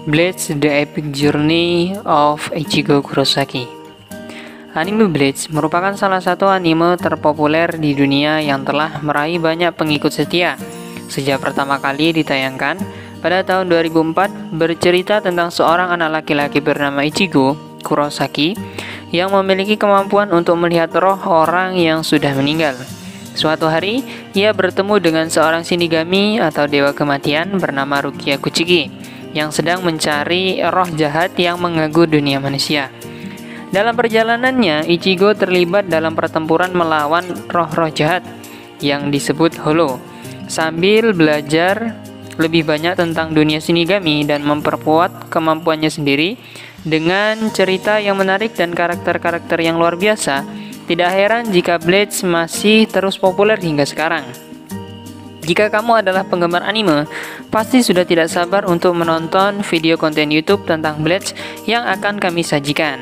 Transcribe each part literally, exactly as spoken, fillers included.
Bleach: The Epic Journey of Ichigo Kurosaki. Anime Bleach merupakan salah satu anime terpopuler di dunia yang telah meraih banyak pengikut setia. Sejak pertama kali ditayangkan pada tahun dua ribu empat, bercerita tentang seorang anak laki-laki bernama Ichigo Kurosaki yang memiliki kemampuan untuk melihat roh orang yang sudah meninggal. Suatu hari, ia bertemu dengan seorang shinigami atau dewa kematian bernama Rukia Kuchiki yang sedang mencari roh jahat yang mengganggu dunia manusia. Dalam perjalanannya, Ichigo terlibat dalam pertempuran melawan roh-roh jahat yang disebut Hollow, sambil belajar lebih banyak tentang dunia shinigami dan memperkuat kemampuannya sendiri. Dengan cerita yang menarik dan karakter-karakter yang luar biasa, tidak heran jika Bleach masih terus populer hingga sekarang. Jika kamu adalah penggemar anime, pasti sudah tidak sabar untuk menonton video konten YouTube tentang Bleach yang akan kami sajikan.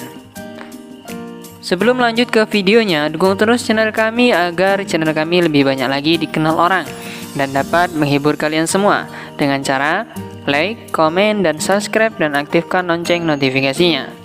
Sebelum lanjut ke videonya, dukung terus channel kami agar channel kami lebih banyak lagi dikenal orang dan dapat menghibur kalian semua dengan cara like, komen, dan subscribe, dan aktifkan lonceng notifikasinya.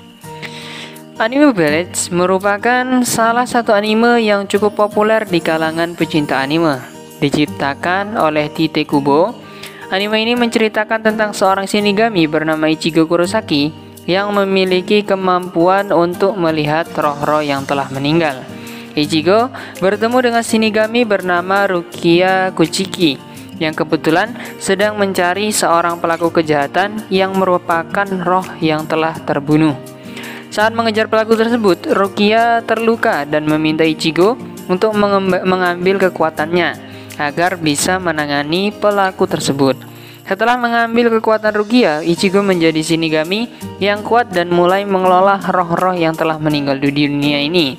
Anime Bleach merupakan salah satu anime yang cukup populer di kalangan pecinta anime. Diciptakan oleh Tite Kubo, anime ini menceritakan tentang seorang shinigami bernama Ichigo Kurosaki yang memiliki kemampuan untuk melihat roh-roh yang telah meninggal. Ichigo bertemu dengan shinigami bernama Rukia Kuchiki yang kebetulan sedang mencari seorang pelaku kejahatan yang merupakan roh yang telah terbunuh. Saat mengejar pelaku tersebut, Rukia terluka dan meminta Ichigo untuk mengambil kekuatannya agar bisa menangani pelaku tersebut. Setelah mengambil kekuatan Rukia, Ichigo menjadi shinigami yang kuat dan mulai mengelola roh-roh yang telah meninggal di dunia ini.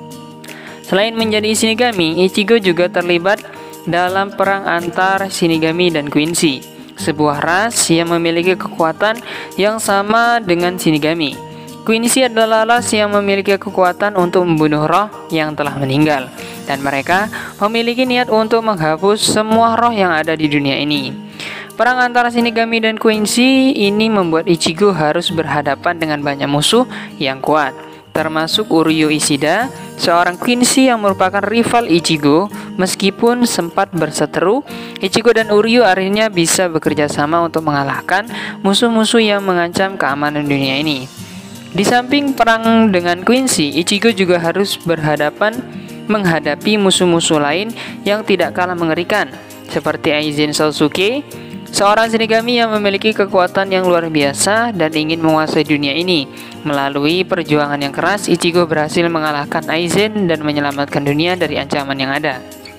Selain menjadi shinigami, Ichigo juga terlibat dalam perang antar shinigami dan Quincy, sebuah ras yang memiliki kekuatan yang sama dengan shinigami. Quincy adalah ras yang memiliki kekuatan untuk membunuh roh yang telah meninggal, dan mereka memiliki niat untuk menghapus semua roh yang ada di dunia ini. Perang antara shinigami dan Quincy ini membuat Ichigo harus berhadapan dengan banyak musuh yang kuat, termasuk Uryu Ishida, seorang Quincy yang merupakan rival Ichigo. Meskipun sempat berseteru, Ichigo dan Uryu akhirnya bisa bekerja sama untuk mengalahkan musuh-musuh yang mengancam keamanan dunia ini. Di samping perang dengan Quincy, Ichigo juga harus berhadapan menghadapi musuh-musuh lain yang tidak kalah mengerikan, seperti Aizen Shousuke, seorang shinigami yang memiliki kekuatan yang luar biasa dan ingin menguasai dunia ini. Melalui perjuangan yang keras, Ichigo berhasil mengalahkan Aizen dan menyelamatkan dunia dari ancaman yang ada.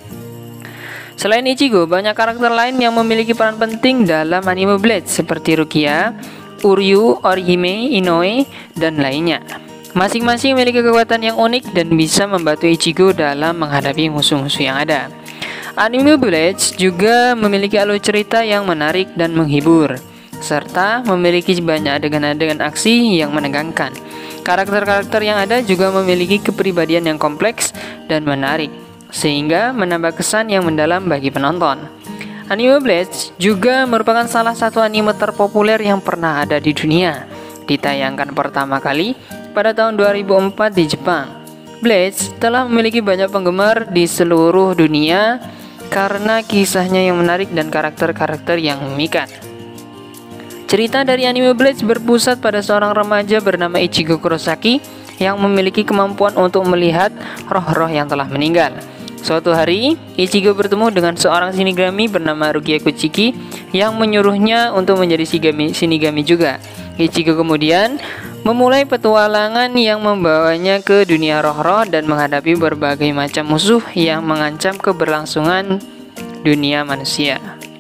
Selain Ichigo, banyak karakter lain yang memiliki peran penting dalam anime Bleach, seperti Rukia, Uryu, Orihime, Inoue, dan lainnya. Masing-masing memiliki kekuatan yang unik dan bisa membantu Ichigo dalam menghadapi musuh-musuh yang ada. Anime Bleach juga memiliki alur cerita yang menarik dan menghibur, serta memiliki banyak adegan-adegan aksi yang menegangkan. Karakter-karakter yang ada juga memiliki kepribadian yang kompleks dan menarik, sehingga menambah kesan yang mendalam bagi penonton. Anime Bleach juga merupakan salah satu anime terpopuler yang pernah ada di dunia. Ditayangkan pertama kali pada tahun dua ribu empat di Jepang. Bleach telah memiliki banyak penggemar di seluruh dunia karena kisahnya yang menarik dan karakter-karakter yang memikat. Cerita dari anime Bleach berpusat pada seorang remaja bernama Ichigo Kurosaki yang memiliki kemampuan untuk melihat roh-roh yang telah meninggal. Suatu hari, Ichigo bertemu dengan seorang shinigami bernama Rukia Kuchiki yang menyuruhnya untuk menjadi shinigami juga. Ichigo kemudian memulai petualangan yang membawanya ke dunia roh-roh dan menghadapi berbagai macam musuh yang mengancam keberlangsungan dunia manusia.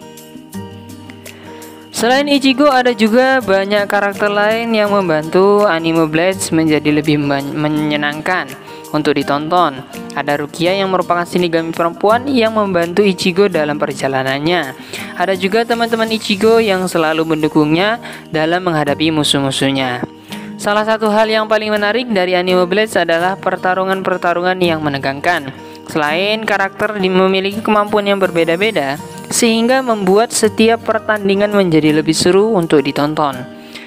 Selain Ichigo, ada juga banyak karakter lain yang membantu anime Bleach menjadi lebih menyenangkan untuk ditonton. Ada Rukia yang merupakan shinigami perempuan yang membantu Ichigo dalam perjalanannya. Ada juga teman-teman Ichigo yang selalu mendukungnya dalam menghadapi musuh-musuhnya. Salah satu hal yang paling menarik dari anime Bleach adalah pertarungan-pertarungan yang menegangkan. Selain karakter memiliki kemampuan yang berbeda-beda, sehingga membuat setiap pertandingan menjadi lebih seru untuk ditonton.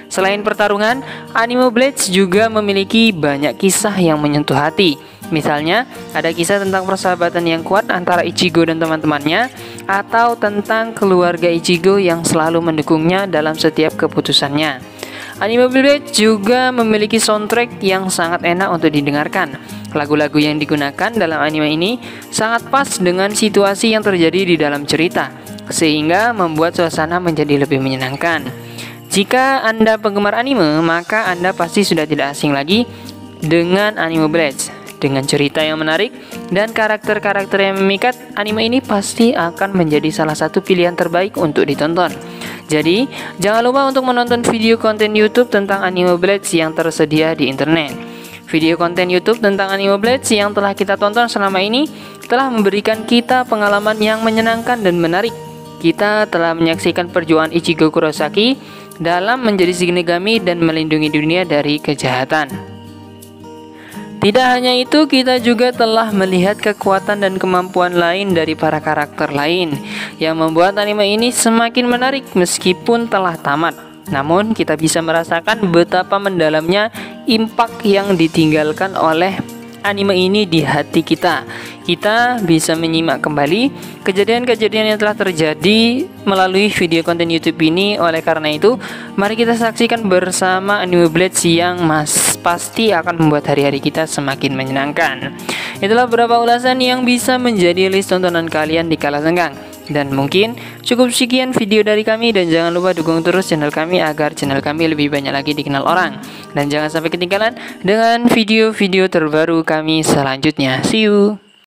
Selain pertarungan, Anime Blitz juga memiliki banyak kisah yang menyentuh hati. Misalnya, ada kisah tentang persahabatan yang kuat antara Ichigo dan teman-temannya, atau tentang keluarga Ichigo yang selalu mendukungnya dalam setiap keputusannya. Anime Blitz juga memiliki soundtrack yang sangat enak untuk didengarkan. Lagu-lagu yang digunakan dalam anime ini sangat pas dengan situasi yang terjadi di dalam cerita, sehingga membuat suasana menjadi lebih menyenangkan. Jika Anda penggemar anime, maka Anda pasti sudah tidak asing lagi dengan Anime Blitz. Dengan cerita yang menarik dan karakter-karakter yang memikat, anime ini pasti akan menjadi salah satu pilihan terbaik untuk ditonton. Jadi, jangan lupa untuk menonton video konten YouTube tentang Anime Blitz yang tersedia di internet. Video konten YouTube tentang Anime Blitz yang telah kita tonton selama ini telah memberikan kita pengalaman yang menyenangkan dan menarik. Kita telah menyaksikan perjuangan Ichigo Kurosaki dalam menjadi Shinigami dan melindungi dunia dari kejahatan. Tidak hanya itu, kita juga telah melihat kekuatan dan kemampuan lain dari para karakter lain yang membuat anime ini semakin menarik meskipun telah tamat. Namun kita bisa merasakan betapa mendalamnya impak yang ditinggalkan oleh anime ini di hati kita. Kita bisa menyimak kembali kejadian-kejadian yang telah terjadi melalui video konten YouTube ini. Oleh karena itu, mari kita saksikan bersama Anime Blitz yang mas pasti akan membuat hari-hari kita semakin menyenangkan. Itulah beberapa ulasan yang bisa menjadi list tontonan kalian di kala senggang. Dan mungkin cukup sekian video dari kami, dan jangan lupa dukung terus channel kami agar channel kami lebih banyak lagi dikenal orang. Dan jangan sampai ketinggalan dengan video-video terbaru kami selanjutnya. See you!